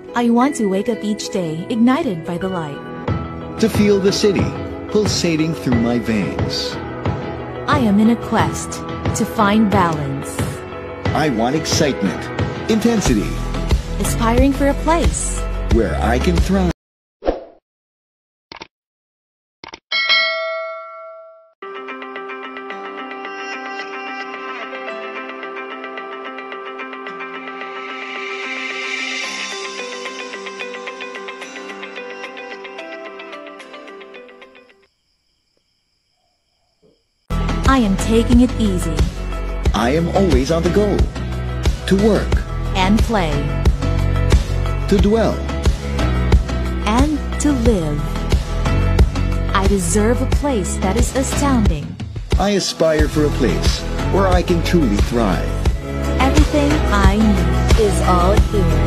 I want to wake up each day ignited by the light. To feel the city pulsating through my veins. I am in a quest to find balance. I want excitement, intensity, Aspiring for a place where I can thrive. I am taking it easy. I am always on the go. To work. And play. To dwell. And to live. I deserve a place that is astounding. I aspire for a place where I can truly thrive. Everything I need is all here.